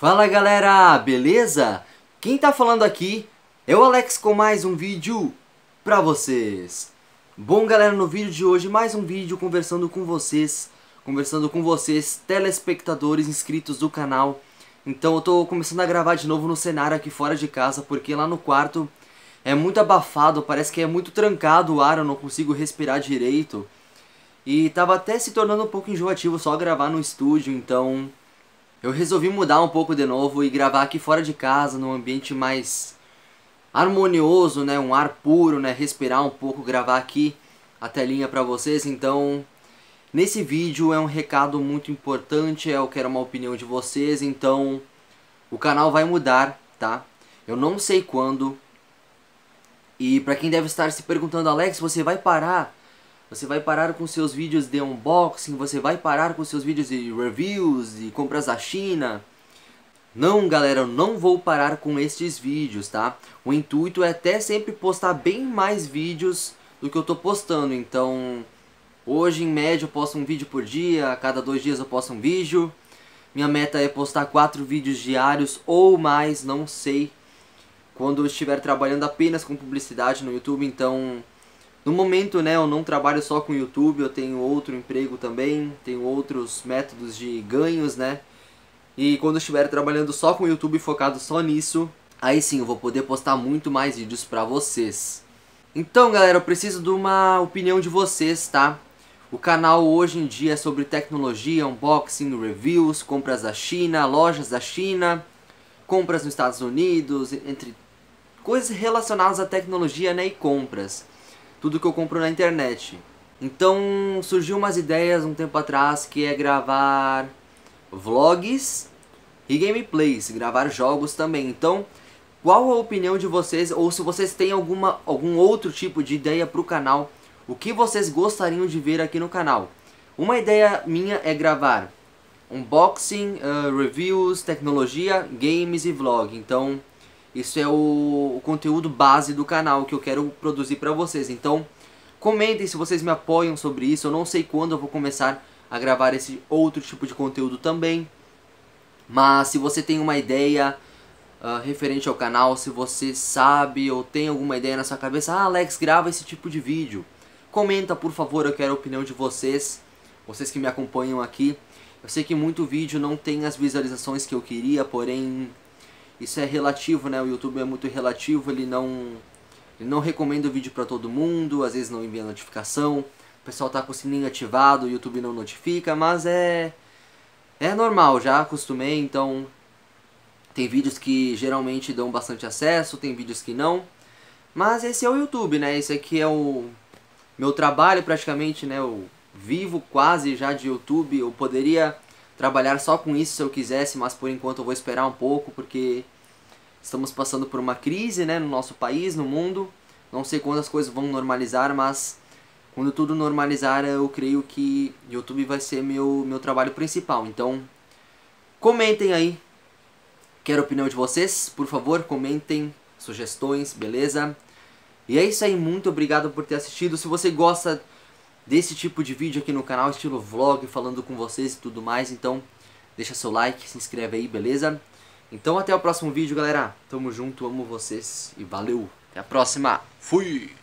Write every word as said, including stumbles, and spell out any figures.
Fala galera, beleza? Quem tá falando aqui é o Alex com mais um vídeo pra vocês. Bom galera, no vídeo de hoje mais um vídeo conversando com vocês, conversando com vocês, telespectadores inscritos do canal. Então eu tô começando a gravar de novo no cenário aqui fora de casa, porque lá no quarto é muito abafado, parece que é muito trancado o ar, eu não consigo respirar direito. E tava até se tornando um pouco enjoativo só gravar no estúdio, então eu resolvi mudar um pouco de novo e gravar aqui fora de casa, num ambiente mais harmonioso, né, um ar puro, né, respirar um pouco, gravar aqui a telinha pra vocês. Então, nesse vídeo é um recado muito importante, eu quero uma opinião de vocês, então o canal vai mudar, tá? Eu não sei quando. E pra quem deve estar se perguntando, Alex, você vai parar? Você vai parar com seus vídeos de unboxing, você vai parar com seus vídeos de reviews e compras da China? Não galera, eu não vou parar com estes vídeos, tá? O intuito é até sempre postar bem mais vídeos do que eu tô postando. Então, hoje em média eu posto um vídeo por dia, a cada dois dias eu posto um vídeo. Minha meta é postar quatro vídeos diários ou mais, não sei, quando eu estiver trabalhando apenas com publicidade no YouTube. Então, no momento, né, eu não trabalho só com o YouTube, eu tenho outro emprego também, tenho outros métodos de ganhos, né? E quando eu estiver trabalhando só com o YouTube, focado só nisso, aí sim eu vou poder postar muito mais vídeos pra vocês. Então, galera, eu preciso de uma opinião de vocês, tá? O canal hoje em dia é sobre tecnologia, unboxing, reviews, compras da China, lojas da China, compras nos Estados Unidos, entre coisas relacionadas à tecnologia, né, e compras. Tudo que eu compro na internet. Então surgiu umas ideias um tempo atrás que é gravar vlogs e gameplays, gravar jogos também. Então, qual a opinião de vocês, ou se vocês têm alguma, algum outro tipo de ideia para o canal, o que vocês gostariam de ver aqui no canal? Uma ideia minha é gravar unboxing, uh, reviews, tecnologia, games e vlog. Então isso é o, o conteúdo base do canal que eu quero produzir pra vocês. Então, comentem se vocês me apoiam sobre isso. Eu não sei quando eu vou começar a gravar esse outro tipo de conteúdo também. Mas se você tem uma ideia uh, referente ao canal, se você sabe ou tem alguma ideia na sua cabeça, ah, Alex, grava esse tipo de vídeo, comenta, por favor, eu quero a opinião de vocês, vocês que me acompanham aqui. Eu sei que muito vídeo não tem as visualizações que eu queria, porém isso é relativo, né? O YouTube é muito relativo, ele não, ele não recomenda o vídeo pra todo mundo, às vezes não envia notificação, o pessoal tá com o sininho ativado, o YouTube não notifica, mas é, é normal, já acostumei. Então tem vídeos que geralmente dão bastante acesso, tem vídeos que não, mas esse é o YouTube, né? Esse aqui é o meu trabalho praticamente, né? Eu vivo quase já de YouTube, eu poderia trabalhar só com isso se eu quisesse, mas por enquanto eu vou esperar um pouco, porque estamos passando por uma crise, né, no nosso país, no mundo. Não sei quando as coisas vão normalizar, mas quando tudo normalizar, eu creio que YouTube vai ser meu, meu trabalho principal. Então, comentem aí, quero a opinião de vocês, por favor, comentem sugestões, beleza? E é isso aí, muito obrigado por ter assistido. Se você gosta desse tipo de vídeo aqui no canal, estilo vlog, falando com vocês e tudo mais, então deixa seu like, se inscreve aí, beleza? Então até o próximo vídeo, galera. Tamo junto, amo vocês e valeu. Até a próxima. Fui!